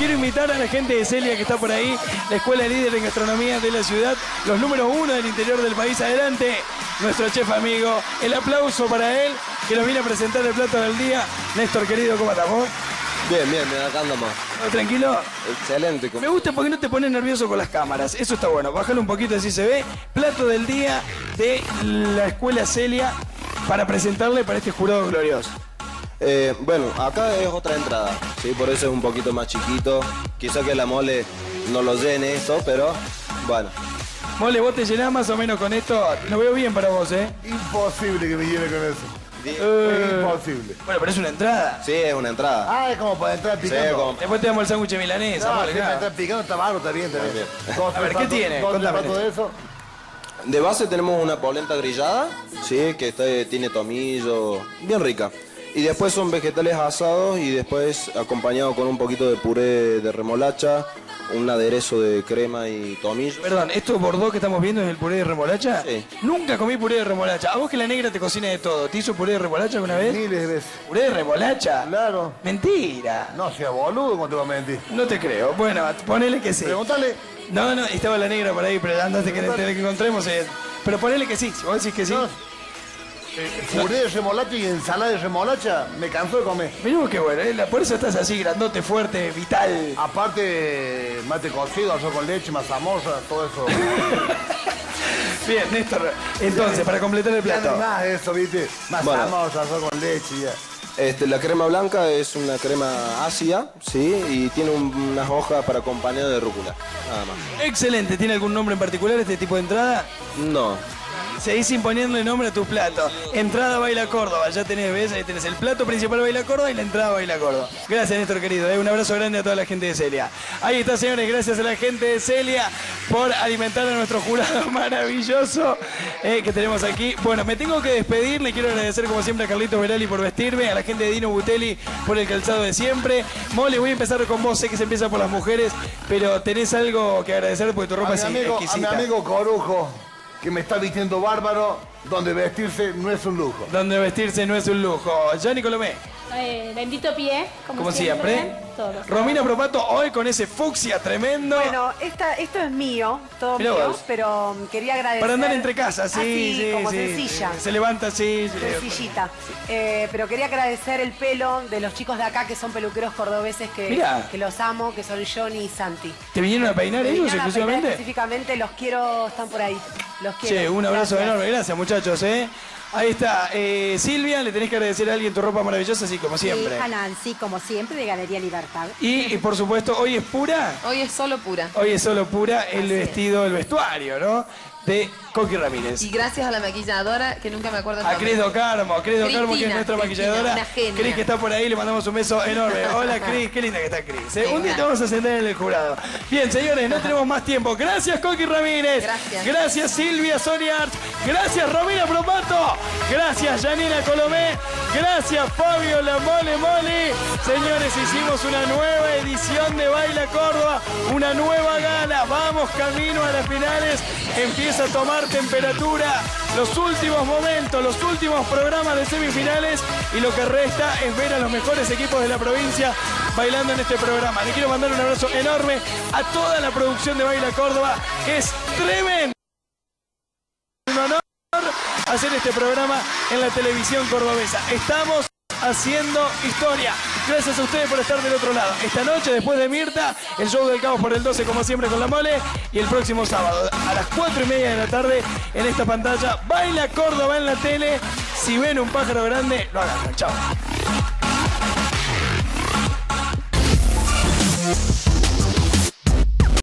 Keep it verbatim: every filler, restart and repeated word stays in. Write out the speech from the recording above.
quiero invitar a la gente de Celia que está por ahí, la escuela líder en gastronomía de la ciudad, los números uno del interior del país. Adelante, nuestro chef amigo. El aplauso para él, que nos viene a presentar el plato del día. Néstor, querido, ¿cómo estamos? Bien, bien, bien, acá andamos. ¿Tranquilo? Excelente. Me gusta porque no te pones nervioso con las cámaras. Eso está bueno. Bájalo un poquito, así se ve. Plato del día de la escuela Celia para presentarle para este jurado glorioso. Eh, bueno, acá es otra entrada, ¿sí? Por eso es un poquito más chiquito. Quizá que la mole no lo llene esto, pero bueno. Mole, ¿vos te llenás más o menos con esto? Lo veo bien para vos, ¿eh? Imposible que me llene con eso. Uh, es imposible. Bueno, pero es una entrada. Sí, es una entrada. Ah, es como para entrar picando. Sí, como... Después te damos el sándwich milanesa. No, Mole, si para claro. entrar picando está barro, está bien, está bien. A ver, ¿qué tiene? Dos Contame, platos de eso. De base tenemos una polenta grillada, sí, que está, tiene tomillo, bien rica. Y después son vegetales asados y después acompañado con un poquito de puré de remolacha, un aderezo de crema y tomillo. Perdón, ¿esto bordó que estamos viendo es el puré de remolacha? Sí. Nunca comí puré de remolacha. A vos que la negra te cocina de todo. ¿Te hizo puré de remolacha alguna vez? Miles de veces. ¿Puré de remolacha? Claro. Mentira. No sea boludo, ¿cómo te va a mentir? No te creo. Bueno, ponele que sí. Pregúntale. No, no, estaba la negra por ahí, pero antes que, que encontremos. Eh. Pero ponele que sí. Si vos decís que sí. No. Eh, puré de remolacha y ensalada de remolacha, me canso de comer. Mirá vos qué bueno, ¿eh? Por eso estás así, grandote, fuerte, vital. Aparte, mate cocido, arroz con leche, mazamorra, todo eso. Bien, Néstor. Entonces, para completar el Ya no plato. hay más de eso, ¿viste? Mazamorra, Bueno. arroz con leche, ya. Este, la crema blanca es una crema ácida, sí, y tiene un, unas hojas para acompañar de rúcula, nada más. Excelente. ¿Tiene algún nombre en particular este tipo de entrada? No. Seguís imponiéndole nombre a tu plato. Entrada Baila Córdoba. Ya tenés, ¿ves? Ahí tenés el plato principal Baila Córdoba y la entrada Baila Córdoba. Gracias, Néstor, querido. ¿eh? Un abrazo grande a toda la gente de Celia. Ahí está, señores. Gracias a la gente de Celia por alimentar a nuestro jurado maravilloso eh, que tenemos aquí. Bueno, me tengo que despedir. Le quiero agradecer, como siempre, a Carlitos Verali por vestirme, a la gente de Dino Butelli por el calzado de siempre. Mole, voy a empezar con vos. Sé que se empieza por las mujeres, pero tenés algo que agradecer porque tu ropa A es mi amigo, exquisita. a mi amigo Corujo, que me está vistiendo bárbaro, donde vestirse no es un lujo. Donde vestirse no es un lujo. Gianni Colomé. Eh, bendito pie, como, Como siempre. siempre. Todo. Romina Propato hoy con ese fucsia tremendo. Bueno, esta, esto es mío, todo Mirá mío, vos. pero um, quería agradecer... Para andar entre casas, sí, Así, sí, como sí, sencilla. sí. Se levanta así. sí. Sencillita. Eh, pero quería agradecer el pelo de los chicos de acá, que son peluqueros cordobeses, que, Mirá. que los amo, que son Johnny y Santi. ¿Te vinieron a peinar Me ellos vinieron a peinar exclusivamente? específicamente, los quiero, están por ahí. Los quiero. Che, un abrazo Gracias. enorme. Gracias, muchachos, ¿eh? Ahí está. Eh, Silvia, le tenés que agradecer a alguien tu ropa maravillosa, así como siempre. Mi hija Nancy, como siempre, de Galería Libertad. Y, y, por supuesto, hoy es pura. Hoy es solo pura. Hoy es solo pura el Así es. vestido, el vestuario, ¿no? De Coqui Ramírez. Y gracias a la maquilladora, que nunca me acuerdo el A nombre. Cris Do Carmo, Cris Do Carmo, que es Cristina, nuestra Cristina, maquilladora. una genia. Cris, que está por ahí, le mandamos un beso enorme. Hola, Cris, qué linda que está Cris. ¿eh? Un día te vamos a sentar en el jurado. Bien, señores, no tenemos más tiempo. Gracias, Coqui Ramírez. Gracias. Gracias, Silvia Soniart. Gracias, Romina Propato. Gracias, Janina Colomé. Gracias, Fabio La Mole Mole. Señores, hicimos una nueva edición de Baila Córdoba, una nueva gala. Vamos camino a las finales. Empieza a tomar temperatura. Los últimos momentos, los últimos programas de semifinales. Y lo que resta es ver a los mejores equipos de la provincia bailando en este programa. Le quiero mandar un abrazo enorme a toda la producción de Baila Córdoba, que es tremendo. Un honor hacer este programa en la televisión cordobesa. Estamos haciendo historia. Gracias a ustedes por estar del otro lado. Esta noche, después de Mirta, el show del Caos por el doce, como siempre, con La Mole. Y el próximo sábado, a las cuatro y media de la tarde, en esta pantalla, Baila Córdoba en la tele. Si ven un pájaro grande, lo agarran. Chao.